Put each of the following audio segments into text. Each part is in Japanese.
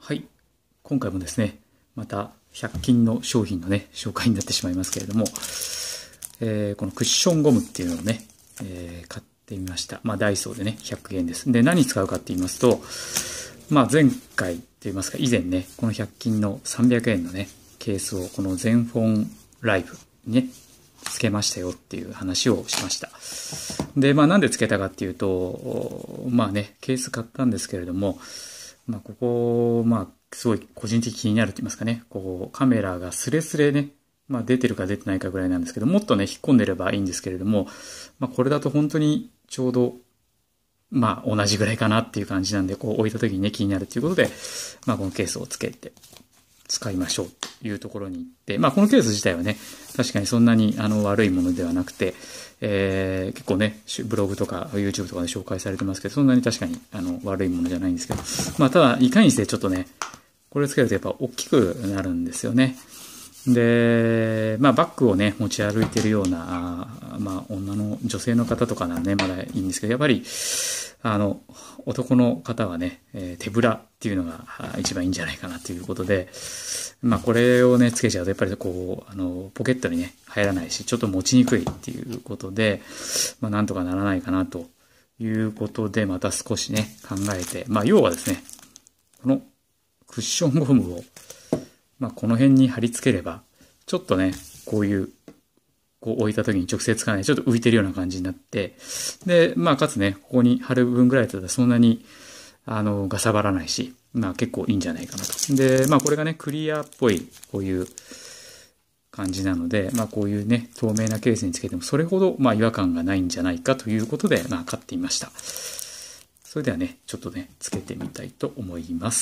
はい。今回もですね、また100均の商品のね、紹介になってしまいますけれども、このクッションゴムっていうのをね、買ってみました。ダイソーでね、100円です。で、何使うかって言いますと、前回と言いますか、以前ね、この100均の300円のね、ケースをこのゼンフォンライブにね、つけましたよっていう話をしました。で、なんでつけたかっていうと、ケース買ったんですけれども、ここ、すごい個人的気になると言いますかね、カメラがスレスレね、出てるか出てないかぐらいなんですけど、もっとね、引っ込んでればいいんですけれども、これだと本当にちょうど、同じぐらいかなっていう感じなんで、置いた時にね、気になるということで、このケースをつけて使いましょうというところに行って、このケース自体はね、確かにそんなに悪いものではなくて、結構ね、ブログとか YouTube とかで紹介されてますけど、そんなに確かに悪いものじゃないんですけど、ただ、いかにしてちょっとね、これをつけるとやっぱ大きくなるんですよね。で、バッグをね、持ち歩いてるような、女性の方とかならね、まだいいんですけど、やっぱり、男の方はね、手ぶらっていうのが一番いいんじゃないかなということで、これをね、つけちゃうと、やっぱりポケットにね、入らないし、ちょっと持ちにくいっていうことで、なんとかならないかなということで、また少しね、考えて、要はですね、このクッションゴムを、この辺に貼り付ければ、ちょっとね、置いた時に直接つかない、ちょっと浮いてるような感じになって、で、かつね、ここに貼る分ぐらいだったらそんなに、がさばらないし、結構いいんじゃないかなと。で、これがね、クリアっぽい、こういう感じなので、こういうね、透明なケースにつけても、それほど、違和感がないんじゃないかということで、買ってみました。それではね、ちょっとね、つけてみたいと思います。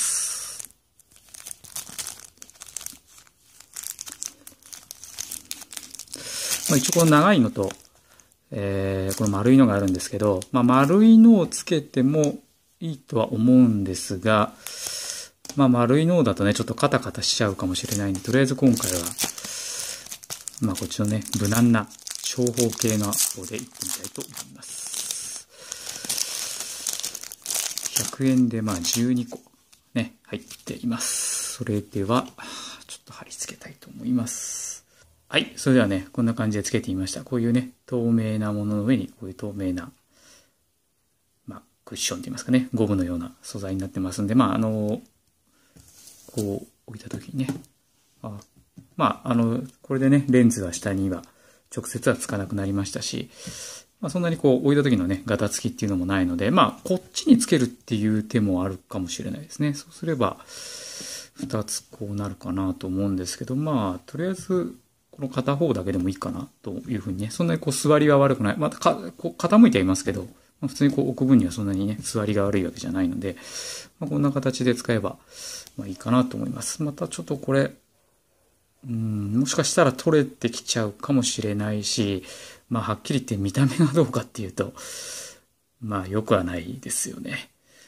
一応この長いのと、この丸いのがあるんですけど、丸いのをつけてもいいとは思うんですが、丸いのだとね、ちょっとカタカタしちゃうかもしれないんで、とりあえず今回は、こっちのね、無難な長方形の方でいってみたいと思います。100円で12個ね、入っています。それでは、ちょっと貼り付けたいと思います。はい。それではね、こんな感じでつけてみました。こういうね、透明なものの上に、こういう透明な、クッションといいますかね、ゴムのような素材になってますんで、こう置いたときにね、これでね、レンズは下には直接はつかなくなりましたし、そんなに置いた時のね、ガタつきっていうのもないので、こっちにつけるっていう手もあるかもしれないですね。そうすれば、2つこうなるかなと思うんですけど、とりあえず、この片方だけでもいいかなというふうにね、そんなに座りは悪くない。傾いてはいますけど、普通に置く分にはそんなにね、座りが悪いわけじゃないので、こんな形で使えば、いいかなと思います。またちょっとこれ、もしかしたら取れてきちゃうかもしれないし、はっきり言って見た目がどうかっていうと、良くはないですよね。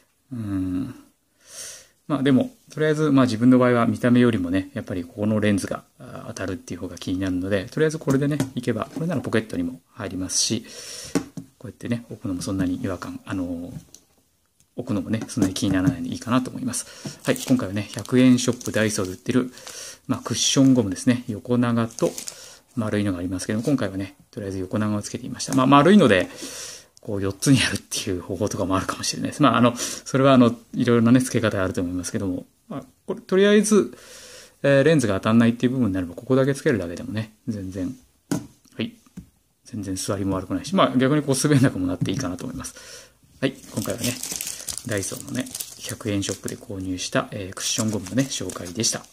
でも、とりあえず、自分の場合は見た目よりもね、やっぱりここのレンズが当たるっていう方が気になるので、とりあえずこれでね、いけば、これならポケットにも入りますし、こうやってね、置くのもそんなに違和感、置くのもね、そんなに気にならないのでいいかなと思います。はい、今回はね、100円ショップダイソーで売ってる、クッションゴムですね、横長と丸いのがありますけども、今回はね、とりあえず横長をつけてみました。丸いので、4つにやるっていう方法とかもあるかもしれないです。それはいろいろなね、付け方があると思いますけども、これ、とりあえず、レンズが当たんないっていう部分になれば、ここだけつけるだけでもね、全然座りも悪くないし、逆に滑んなくもなっていいかなと思います。はい、今回はね、ダイソーのね、100円ショップで購入した、クッションゴムのね、紹介でした。